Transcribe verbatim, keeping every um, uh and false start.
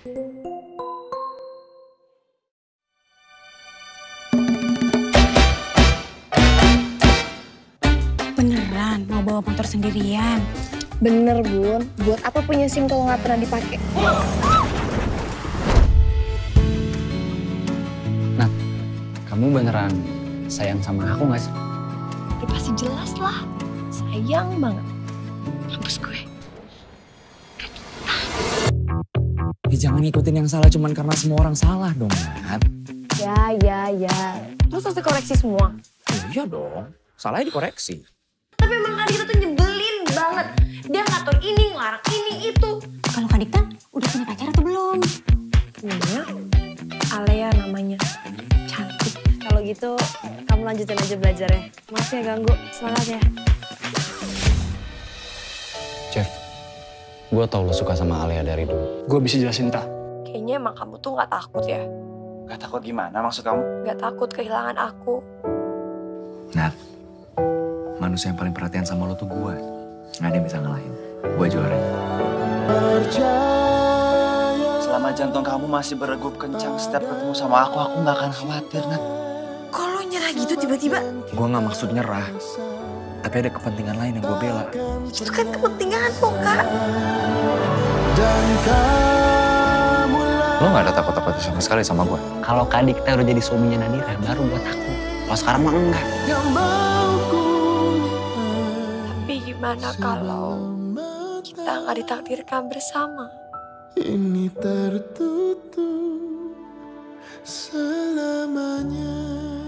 Beneran mau bawa motor sendirian? Bener, Bun. Buat apa punya SIM kalau nggak pernah dipakai? Nat, kamu beneran sayang sama aku nggak sih? Ya pasti jelas lah. Sayang banget. Mampus gue. Ya jangan ngikutin yang salah cuman karena semua orang salah dong, Nat. Ya, ya, ya. Terus harus dikoreksi semua. Oh, iya dong, salahnya dikoreksi. Tapi emang Kak Dikta tuh nyebelin banget. Dia ngatur ini, ngelarang ini, itu. Kalau Kak Dikta udah punya pacar atau belum? Punya. Alea namanya. Cantik. Kalau gitu, kamu lanjutin aja belajar ya. Maaf ya ganggu. Semangat ya. Jeff, gue tau lo suka sama Alea dari dulu. Gue bisa jelasin, tak? Kayaknya emang kamu tuh gak takut ya. Gak takut gimana maksud kamu? Gak takut kehilangan aku. Nat, manusia yang paling perhatian sama lo tuh gue. Gak ada yang bisa ngalahin. Gue juara. Selama jantung kamu masih berdegup kencang setiap ketemu sama aku, aku gak akan khawatir, Nat. Kok lo nyerah gitu tiba-tiba? Gue gak maksud nyerah. Tapi ada kepentingan lain yang gue bela. Itu kan kepentingan lo, Kak. Lo gak ada takut-takut sama sekali sama gue? Kalau Kak Dikta udah jadi suaminya Nadira, baru gue takut. Kalau sekarang mah enggak. Tapi gimana kalau kita nggak ditakdirkan bersama? Ini tertutup selamanya.